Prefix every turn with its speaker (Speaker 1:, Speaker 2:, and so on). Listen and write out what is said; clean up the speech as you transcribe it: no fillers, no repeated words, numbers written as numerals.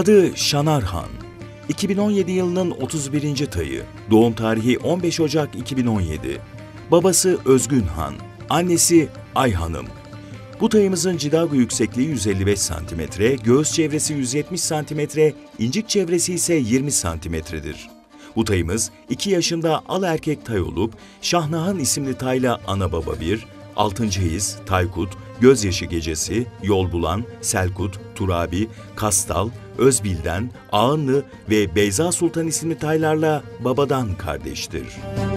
Speaker 1: Adı Şanar Han. 2017 yılının 31. tayı. Doğum tarihi 15 Ocak 2017. Babası Özgün Han. Annesi Ay Hanım. Bu tayımızın cidago yüksekliği 155 cm, göğüs çevresi 170 cm, incik çevresi ise 20 cm'dir. Bu tayımız 2 yaşında al erkek tay olup Şahnahan isimli tayla ana baba 1, 6. his, Taykut, Gözyaşı Gecesi, Yol Bulan, Selkut, Turabi, Kastal, Özbilden, Ağınlı ve Beyza Sultan isimli taylarla babadan kardeştir.